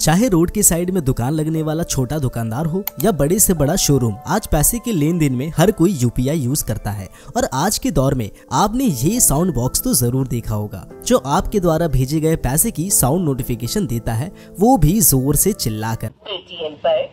चाहे रोड के साइड में दुकान लगने वाला छोटा दुकानदार हो या बड़े से बड़ा शोरूम, आज पैसे के लेन देन में हर कोई यूपीआई यूज करता है। और आज के दौर में आपने ये साउंड बॉक्स तो जरूर देखा होगा जो आपके द्वारा भेजे गए पैसे की साउंड नोटिफिकेशन देता है, वो भी जोर से चिल्लाकर। पेटीएम पर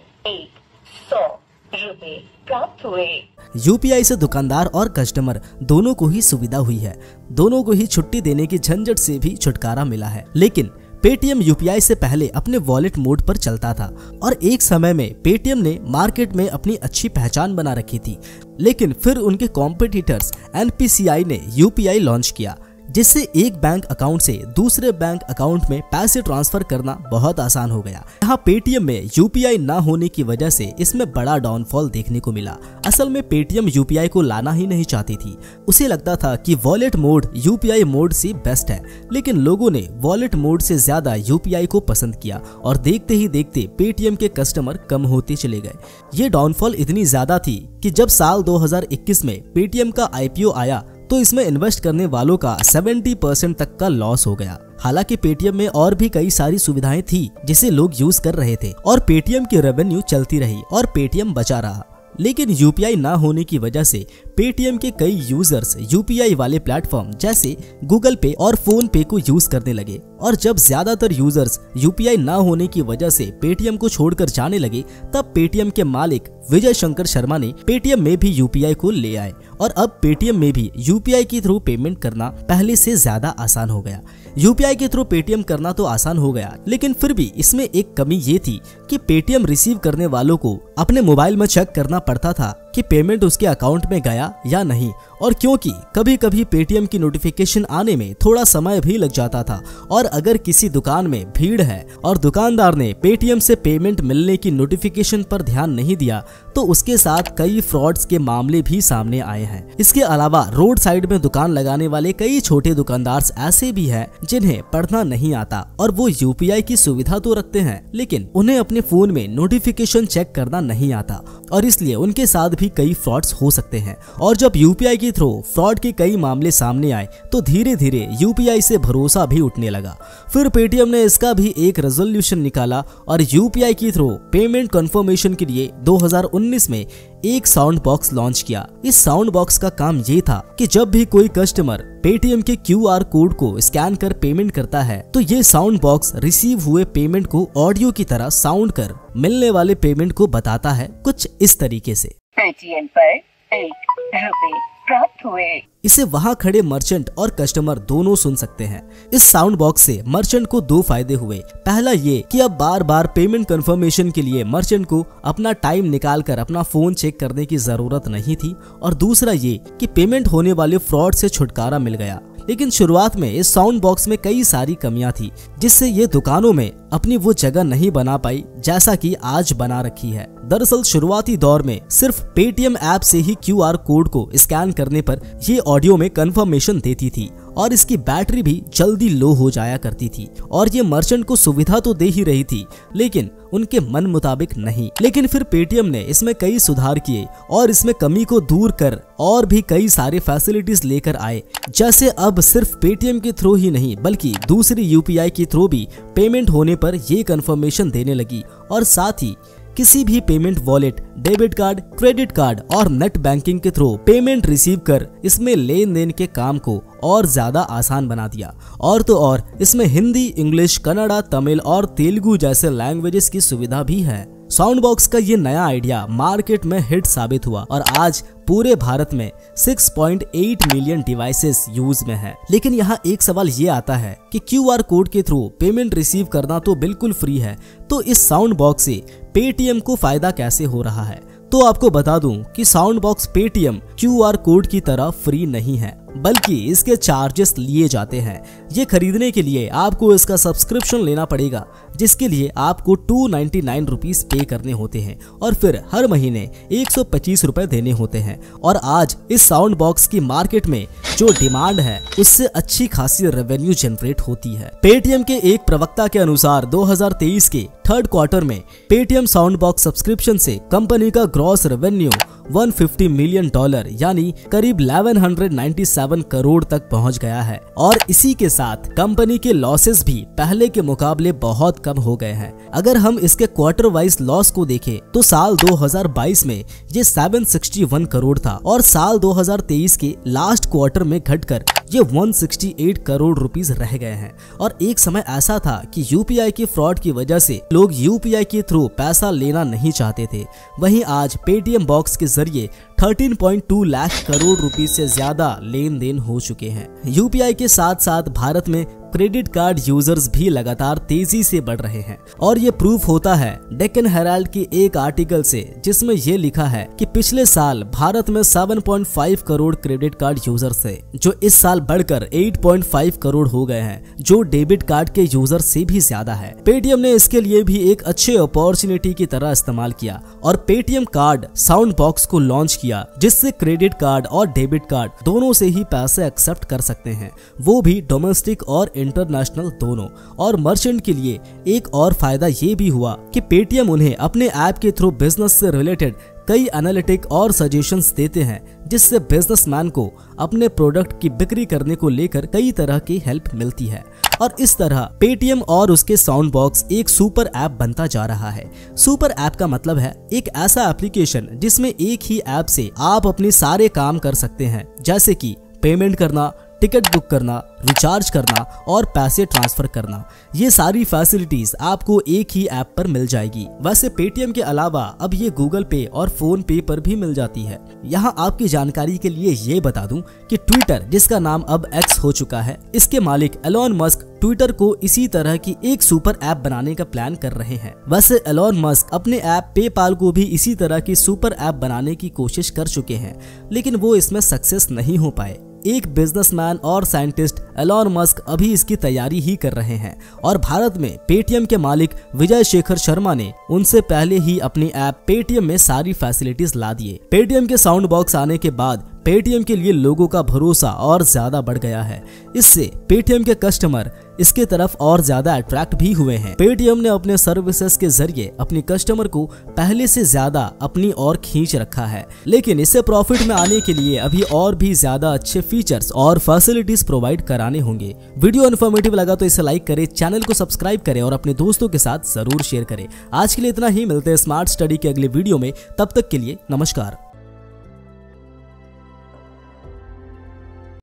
100 रुपए प्राप्त हुए। यूपीआई से दुकानदार और कस्टमर दोनों को ही सुविधा हुई है, दोनों को ही छुट्टी देने की झंझट से भी छुटकारा मिला है। लेकिन पेटीएम यूपीआई से पहले अपने वॉलेट मोड पर चलता था और एक समय में पेटीएम ने मार्केट में अपनी अच्छी पहचान बना रखी थी। लेकिन फिर उनके कॉम्पिटिटर्स एनपीसीआई ने यूपीआई लॉन्च किया, जिससे एक बैंक अकाउंट से दूसरे बैंक अकाउंट में पैसे ट्रांसफर करना बहुत आसान हो गया। यहाँ पेटीएम में यूपीआई ना होने की वजह से इसमें बड़ा डाउनफॉल देखने को मिला। असल में पेटीएम यूपीआई को लाना ही नहीं चाहती थी। उसे लगता था कि वॉलेट मोड यूपीआई मोड से बेस्ट है, लेकिन लोगों ने वॉलेट मोड से ज्यादा यूपीआई को पसंद किया और देखते ही देखते पेटीएम के कस्टमर कम होते चले गए। ये डाउनफॉल इतनी ज्यादा थी कि जब साल 2021 में पेटीएम का आईपीओ आया तो इसमें इन्वेस्ट करने वालों का 70% तक का लॉस हो गया। हालांकि पेटीएम में और भी कई सारी सुविधाएं थी जिसे लोग यूज कर रहे थे और पेटीएम की रेवेन्यू चलती रही और पेटीएम बचा रहा। लेकिन यूपीआई ना होने की वजह से पेटीएम के कई यूजर्स यूपीआई वाले प्लेटफॉर्म जैसे गूगल पे और फोन पे को यूज करने लगे। और जब ज्यादातर यूजर्स यूपीआई ना होने की वजह से पेटीएम को छोड़कर जाने लगे, तब पेटीएम के मालिक विजय शंकर शर्मा ने पेटीएम में भी यूपीआई को ले आए और अब पेटीएम में भी यूपीआई के थ्रू पेमेंट करना पहले से ज्यादा आसान हो गया। यूपीआई के थ्रू पेटीएम करना तो आसान हो गया, लेकिन फिर भी इसमें एक कमी ये थी कि पेटीएम रिसीव करने वालों को अपने मोबाइल में चेक करना पड़ता था कि पेमेंट उसके अकाउंट में गया या नहीं। और क्योंकि कभी कभी पेटीएम की नोटिफिकेशन आने में थोड़ा समय भी लग जाता था और अगर किसी दुकान में भीड़ है और दुकानदार ने पेटीएम से पेमेंट मिलने की नोटिफिकेशन पर ध्यान नहीं दिया, तो उसके साथ कई फ्रॉड्स के मामले भी सामने आए हैं। इसके अलावा रोड साइड में दुकान लगाने वाले कई छोटे दुकानदार ऐसे भी हैं जिन्हें पढ़ना नहीं आता और वो यूपीआई की सुविधा तो रखते हैं, लेकिन उन्हें अपने फोन में नोटिफिकेशन चेक करना नहीं आता और इसलिए उनके साथ भी कई फ्रॉड्स हो सकते हैं। और जब यूपीआई के थ्रू फ्रॉड के कई मामले सामने आए तो धीरे धीरे यूपीआई से भरोसा भी उठने लगा। फिर पेटीएम ने इसका भी एक रेजोल्यूशन निकाला और यूपीआई के थ्रू पेमेंट कंफर्मेशन के लिए 2019 में एक साउंड बॉक्स लॉन्च किया। इस साउंड बॉक्स का काम ये था कि जब भी कोई कस्टमर पेटीएम के क्यूआर कोड को स्कैन कर पेमेंट करता है, तो ये साउंड बॉक्स रिसीव हुए पेमेंट को ऑडियो की तरह साउंड कर मिलने वाले पेमेंट को बताता है कुछ इस तरीके से। पेटीएम पर 1 रुपए प्राप्त हुए। इसे वहां खड़े मर्चेंट और कस्टमर दोनों सुन सकते हैं। इस साउंड बॉक्स से मर्चेंट को 2 फायदे हुए। पहला ये कि अब बार बार पेमेंट कंफर्मेशन के लिए मर्चेंट को अपना टाइम निकालकर अपना फोन चेक करने की जरूरत नहीं थी, और दूसरा ये कि पेमेंट होने वाले फ्रॉड से छुटकारा मिल गया। लेकिन शुरुआत में इस साउंड बॉक्स में कई सारी कमियां थी, जिससे ये दुकानों में अपनी वो जगह नहीं बना पाई जैसा कि आज बना रखी है। दरअसल शुरुआती दौर में सिर्फ पेटीएम ऐप से ही क्यूआर कोड को स्कैन करने पर ये ऑडियो में कंफर्मेशन देती थी और इसकी बैटरी भी जल्दी लो हो जाया करती थी और ये मर्चेंट को सुविधा तो दे ही रही थी, लेकिन उनके मन मुताबिक नहीं। लेकिन फिर पेटीएम ने इसमें कई सुधार किए और इसमें कमी को दूर कर और भी कई सारे फैसिलिटीज लेकर आए। जैसे अब सिर्फ पेटीएम के थ्रू ही नहीं बल्कि दूसरी यूपीआई के थ्रू भी पेमेंट होने पर ये कंफर्मेशन देने लगी, और साथ ही किसी भी payment wallet, debit card, credit card और नेट बैंकिंग के थ्रू पेमेंट रिसीव कर इसमें लेन देन के काम को और ज्यादा आसान बना दिया। और तो और इसमें हिंदी, इंग्लिश, कन्नड़ा, तमिल और तेलुगु जैसे लैंग्वेजेस की सुविधा भी है। साउंड बॉक्स का ये नया आइडिया मार्केट में हिट साबित हुआ और आज पूरे भारत में 6.8 मिलियन डिवाइसेस यूज में है। लेकिन यहाँ एक सवाल ये आता है कि क्यूआर कोड के थ्रू पेमेंट रिसीव करना तो बिल्कुल फ्री है, तो इस साउंड बॉक्स से पेटीएम को फायदा कैसे हो रहा है? तो आपको बता दूं कि sound box Paytm QR code की तरह फ्री नहीं है, बल्कि इसके चार्जेस लिए जाते हैं। ये खरीदने के लिए आपको इसका सब्सक्रिप्शन लेना पड़ेगा, जिसके लिए आपको 299 रुपीज पे करने होते हैं और फिर हर महीने 125 रुपए देने होते हैं। और आज इस साउंड बॉक्स की मार्केट में जो डिमांड है उससे अच्छी खासी रेवेन्यू जनरेट होती है। पेटीएम के एक प्रवक्ता के अनुसार 2023 के 3rd क्वार्टर में पेटीएम साउंड बॉक्स सब्सक्रिप्शन से कंपनी का ग्रॉस रेवेन्यू $150 मिलियन यानी करीब 1197 करोड़ तक पहुंच गया है। और इसी के साथ कंपनी के लॉसेस भी पहले के मुकाबले बहुत कम हो गए हैं। अगर हम इसके क्वार्टर वाइज लॉस को देखें तो साल 2022 में ये 761 करोड़ था और साल 2023 के लास्ट क्वार्टर में घटकर ये 168 करोड़ रुपीस रह गए हैं। और एक समय ऐसा था कि यूपीआई के फ्रॉड की वजह से लोग यूपीआई के थ्रू पैसा लेना नहीं चाहते थे। वहीं आज पेटीएम बॉक्स के जरिए 13.2 लाख करोड़ रुपीस से ज्यादा लेन देन हो चुके हैं। यूपीआई के साथ साथ भारत में क्रेडिट कार्ड यूजर्स भी लगातार तेजी से बढ़ रहे हैं और ये प्रूफ होता है डेक्कन हेराल्ड के एक आर्टिकल से, जिसमें ये लिखा है कि पिछले साल भारत में 7.5 करोड़ क्रेडिट कार्ड यूजर्स थे, जो इस साल बढ़कर 8.5 करोड़ हो गए हैं, जो डेबिट कार्ड के यूजर से भी ज्यादा है। पेटीएम ने इसके लिए भी एक अच्छे अपॉर्चुनिटी की तरह इस्तेमाल किया और पेटीएम कार्ड साउंड बॉक्स को लॉन्च किया, जिससे क्रेडिट कार्ड और डेबिट कार्ड दोनों से ही पैसे एक्सेप्ट कर सकते हैं, वो भी डोमेस्टिक और इंटरनेशनल दोनों। और मर्चेंट के लिए एक और फायदा ये भी हुआ कि पेटीएम उन्हें अपने ऐप के थ्रू बिजनेस से रिलेटेड कई एनालिटिक और सजेशंस देते हैं, जिससे बिजनेसमैन को अपने प्रोडक्ट की बिक्री करने को लेकर कई तरह की हेल्प मिलती है। और इस तरह पेटीएम और उसके साउंड बॉक्स एक सुपर ऐप बनता जा रहा है। सुपर ऐप का मतलब है एक ऐसा एप्लीकेशन जिसमें एक ही ऐप से आप अपने सारे काम कर सकते हैं, जैसे कि पेमेंट करना, टिकट बुक करना, रिचार्ज करना और पैसे ट्रांसफर करना। ये सारी फैसिलिटीज आपको एक ही ऐप पर मिल जाएगी। वैसे पेटीएम के अलावा अब ये गूगल पे और फोन पे पर भी मिल जाती है। यहाँ आपकी जानकारी के लिए ये बता दूं कि ट्विटर, जिसका नाम अब एक्स हो चुका है, इसके मालिक एलोन मस्क ट्विटर को इसी तरह की एक सुपर ऐप बनाने का प्लान कर रहे हैं। वैसे एलोन मस्क अपने ऐप पेपाल को भी इसी तरह की सुपर ऐप बनाने की कोशिश कर चुके हैं, लेकिन वो इसमें सक्सेस नहीं हो पाए। एक बिजनेसमैन और साइंटिस्ट एलोन मस्क अभी इसकी तैयारी ही कर रहे हैं और भारत में पेटीएम के मालिक विजय शेखर शर्मा ने उनसे पहले ही अपनी ऐप पेटीएम में सारी फैसिलिटीज ला दिए। पेटीएम के साउंड बॉक्स आने के बाद पेटीएम के लिए लोगों का भरोसा और ज्यादा बढ़ गया है। इससे पेटीएम के कस्टमर इसके तरफ और ज्यादा अट्रैक्ट भी हुए हैं। पेटीएम ने अपने सर्विसेज के जरिए अपने कस्टमर को पहले से ज्यादा अपनी ओर खींच रखा है, लेकिन इससे प्रॉफिट में आने के लिए अभी और भी ज्यादा अच्छे फीचर्स और फैसिलिटीज प्रोवाइड कराने होंगे। वीडियो इन्फॉर्मेटिव लगा तो इसे लाइक करें, चैनल को सब्सक्राइब करें और अपने दोस्तों के साथ जरूर शेयर करें। आज के लिए इतना ही, मिलते हैं स्मार्ट स्टडी के अगले वीडियो में। तब तक के लिए नमस्कार।